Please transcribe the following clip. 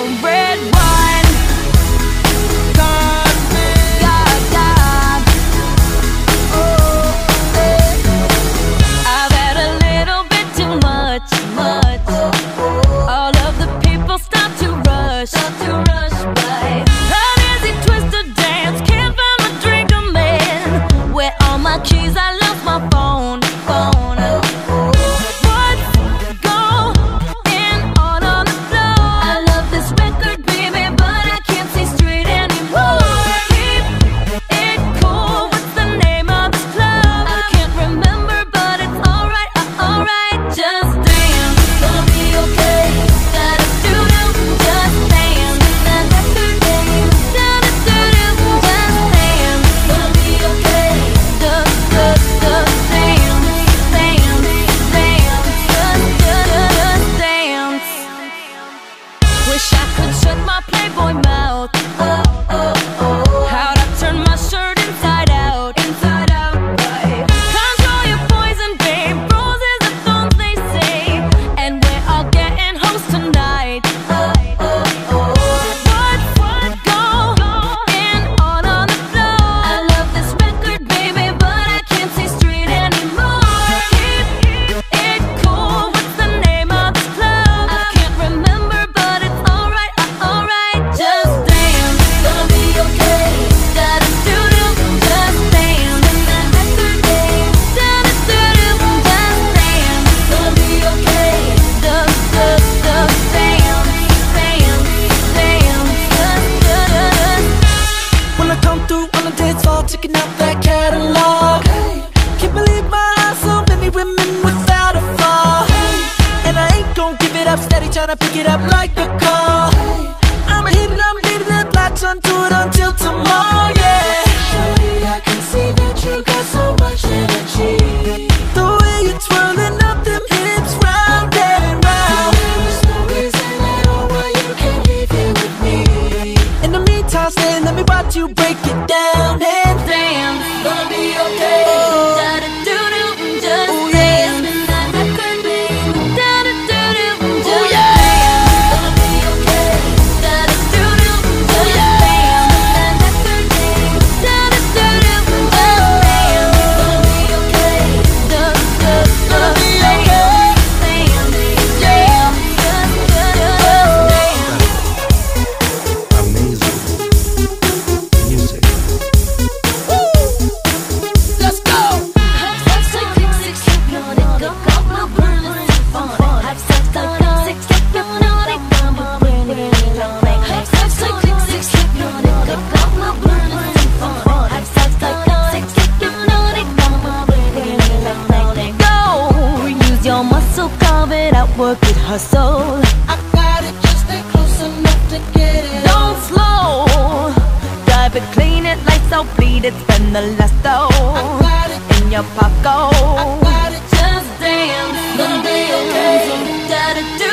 red wine. God, God. Oh, I've had a little bit too much. All of the people start to rush by. An easy twist to dance, can't find my drink, a man. Where all my keys? I lost my phone. Wish I could shut my Playboy mouth. How'd I turn my shirt inside out? Right. Control your poison, babe. Roses are thorns, they say, and we're all getting hoes tonight. What's going on the floor? I love this record, baby, but I can't see straight anymore. Keep it cool. What's the name of this club? I can't remember, but it's alright. Just dance, gonna be okay. Da-da-doo-doo, just dance. That record, babe. Da-da-doo-doo, just dance, gonna be okay. Just dance, When I come through on the dance floor, checking out that catalog. Can't believe my eyes, so many women without a flaw. And I ain't gon' give it up, steady tryna pick it up like a call. I'ma hit it, I'm leaving it, latch onto it until tomorrow, yeah. Shorty, I can see that you got so much energy. The way you're twirling up them hips round and round. There's no reason at all why you can't be here with me. In the meantime, stay, let me watch you break it down and dance, gonna be okay. Da-da-doo-doo, just dance. That record, babe. Da-da-doo-doo, just dance, gonna be okay. Da-da-doo-doo, just dance. That record, babe. Da-da-doo-doo, just dance, gonna be okay. Gonna be okay. Amazing music. let's go. Go, use your muscle, carve it out, work it, hustle. I got it, just stay close enough to get it. Don't slow, drive it, clean it, lights out, bleed it, spend the last dough got it. in your pocket. I got it, Just dance, gonna be okay. Da-da-do.